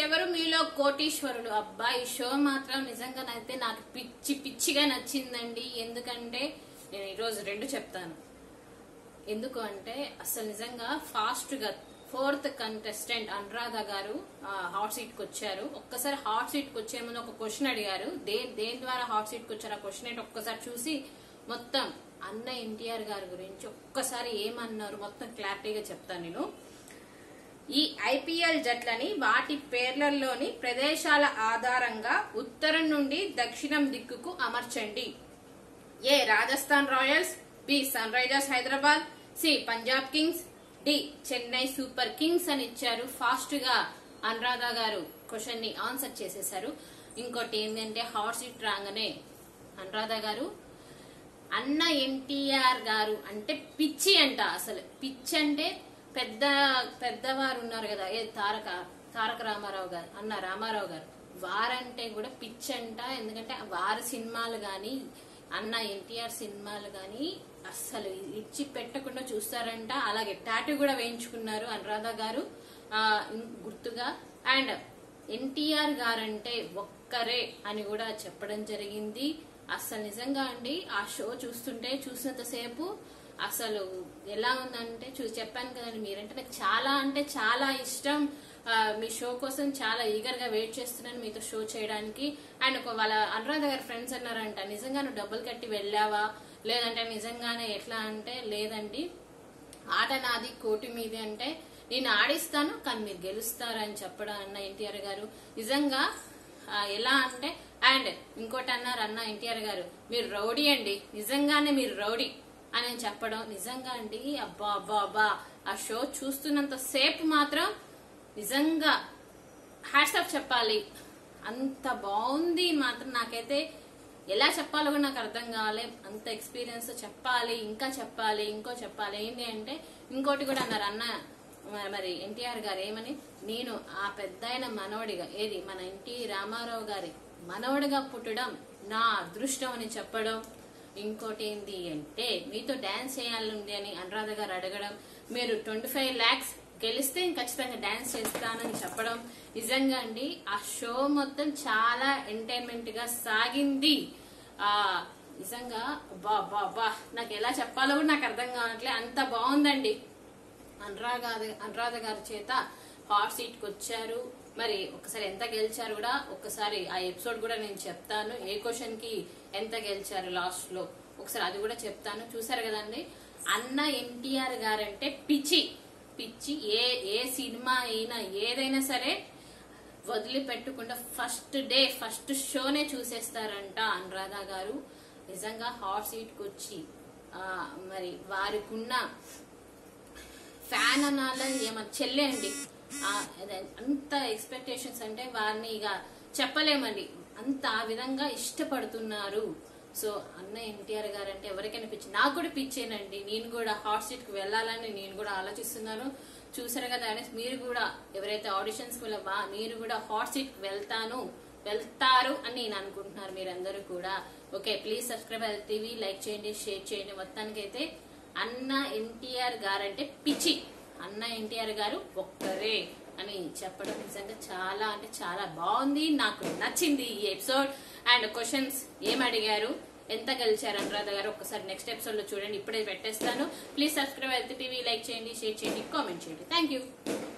ఎవరు మీలో కోటీశ్వరుడు. అబ్బా ఈ షో మాత్రం నిజంగానైతే నాకు పిచ్చి పిచ్చిగా నచ్చిందండి. ఎందుకంటే నేను ఈరోజు రెండు చెప్తాను. ఎందుకు అంటే అసలు నిజంగా ఫాస్ట్ గా 4th కంటెస్టెంట్ అనురాధ గారు హాట్ సీట్ కి వచ్చారు. ఒక్కసారి హాట్ సీట్ కి వచ్చే ముందు ఒక క్వశ్చన్ అడిగారు. దేని ద్వారా హాట్ సీట్ కి వచ్చారు ఆ క్వశ్చన్ ఏంటి ఒక్కసారి చూసి మొత్తం అన్న ఎన్టీఆర్ గారి గురించి ఒక్కసారి ఏమన్నారు మొత్తం క్లారిటీగా చెప్తాను నేను. ఈ ఐపీఎల్ జట్లని వాటి పేర్లలోని ప్రదేశాల ఆధారంగా ఉత్తరం నుండి దక్షిణం దిక్కుకు అమర్చండి. A Rajasthan Royals, B Sunrisers Hyderabad, C Punjab Kings, D Chennai Super Kings అని ఇచ్చారు. ఫాస్ట్ గా అనురాధ గారు క్వశ్చన్ ని ఆన్సర్ చేసేశారు. ఇంకోటి ఏంటంటే హాట్ సీట్ రాగానే అనురాధ గారు అన్న ఎన్టీఆర్ గారు అంటే పిచ్చి అంట. అసలు పిచ్చి అంటే పెద్దవారు ఉన్నారు కదా, ఏ తారక రామారావు గారు, అన్న రామారావు గారు, వారంటే కూడా పిచ్చి అంట. ఎందుకంటే వారి సినిమాలు గాని అన్న ఎన్టీఆర్ సినిమాలు గాని అస్సలు ఇచ్చి పెట్టకుండా చూస్తారంట. అలాగే టాటూ కూడా వేయించుకున్నారు అనురాధ గారు గుర్తుగా. అండ్ ఎన్టీఆర్ గారంటే ఒక్కరే అని కూడా చెప్పడం జరిగింది. అసలు నిజంగా అండి ఆ షో చూసినంత సేపు అసలు ఎలా ఉందంటే చెప్పాను కదండి, మీరంటే నాకు చాలా అంటే చాలా ఇష్టం. మీ షో కోసం చాలా ఈగర్ గా వెయిట్ చేస్తున్నాను మీతో షో చేయడానికి. అండ్ వాళ్ళ అనురాధ గారి ఫ్రెండ్స్ అన్నారంట, నిజంగా నువ్వు డబ్బులు కట్టి వెళ్ళావా లేదంటే నిజంగానే ఎట్లా అంటే, లేదండి ఆట నాది కోటి మీది అంటే నేను ఆడిస్తాను కానీ మీరు గెలుస్తారు అని చెప్పడం అన్న ఎన్టీఆర్ గారు. నిజంగా ఎలా అంటే, అండ్ ఇంకోటి అన్నారు అన్న ఎన్టీఆర్ గారు, మీరు రౌడీ అండి, నిజంగానే మీరు రౌడీ అని చెప్పడం. నిజంగా అండి అబ్బా అబ్బా అబ్బా ఆ షో చూస్తున్నంత సేపు మాత్రం నిజంగా హ్యాట్స్ ఆఫ్ చెప్పాలి. అంత బాగుంది మాత్రం. నాకైతే ఎలా చెప్పాలో కూడా నాకు అర్థం కావాలి. అంత ఎక్స్పీరియన్స్ చెప్పాలి, ఇంకా చెప్పాలి, ఇంకో చెప్పాలి. ఏంటి అంటే ఇంకోటి కూడా అన్నారు అన్న మరి ఎన్టీఆర్ గారు ఏమని, నేను ఆ పెద్దాయన మనవడిగా ఏది మన ఎన్టీ రామారావు గారి మనవడిగా పుట్టడం నా అదృష్టం అని చెప్పడం. ఇంకోటి ఏంటి అంటే మీతో డాన్స్ చేయాలండి అని అనురాధ గారు అడగడం. మీరు 25 lakhs గెలిస్తే ఖచ్చితంగా డాన్స్ చేస్తానని చెప్పడం. నిజంగా అండి ఆ షో మొత్తం చాలా ఎంటర్టైన్మెంట్ గా సాగింది. నిజంగా బా నాకు ఎలా చెప్పాలో కూడా నాకు అర్థం కావట్లే, అంత బాగుందండి. అనురాధ గారి చేత హాట్ సీట్ కి వచ్చారు. మరి ఒకసారి ఎంత గెలిచారు కూడా ఒకసారి ఆ ఎపిసోడ్ కూడా నేను చెప్తాను. ఏ క్వశ్చన్ కి ఎంత గెలిచారు లాస్ట్ లో ఒకసారి అది కూడా చెప్తాను. చూసారు కదండి అన్న ఎన్టీఆర్ గారంటే పిచ్చి పిచ్చి. ఏ సినిమా అయినా ఏదైనా సరే వదిలిపెట్టకుండా ఫస్ట్ షోనే చూసేస్తారంట అనురాధ గారు. నిజంగా హాట్ సీట్ కి వచ్చి మరి వారికి ఉన్న ఫ్యాన్ అనాల ఏమన్నా చెల్లె అండి. అంత ఎక్స్పెక్టేషన్స్ అంటే వారిని ఇక చెప్పలేమండి, అంత ఆ విధంగా ఇష్టపడుతున్నారు. సో అన్న ఎన్టీఆర్ గారు అంటే ఎవరికైనా పిచ్చి, నాకు కూడా పిచ్చేనండి. నేను కూడా హాట్ సీట్ కి వెళ్ళాలని నేను కూడా ఆలోచిస్తున్నాను. చూసారు కదా మీరు కూడా ఎవరైతే ఆడిషన్స్ కి మీరు కూడా హాట్ సీట్ కి వెళ్తారు అని నేను అనుకుంటున్నారు మీరందరూ కూడా. Okay, please subscribe TV, like చేయండి, షేర్ చేయండి. మొత్తానికి అయితే అన్న ఎన్టీఆర్ గారంటే పిచ్చి, అన్న ఎన్టీఆర్ గారు ఒక్కరే అని చెప్పడం నిజంగా చాలా అంటే చాలా బాగుంది. నాకు నచ్చింది ఈ ఎపిసోడ్. అండ్ క్వశ్చన్స్ ఏం అడిగారు, ఎంత గెలిచారు అనురాధ గారు ఒక్కసారి నెక్స్ట్ ఎపిసోడ్ లో చూడండి. ఇప్పుడే పెట్టేస్తాను. ప్లీజ్ సబ్స్క్రైబ్ టీవీ, లైక్ చేయండి, షేర్ చేయండి, కామెంట్ చేయండి. Thank you.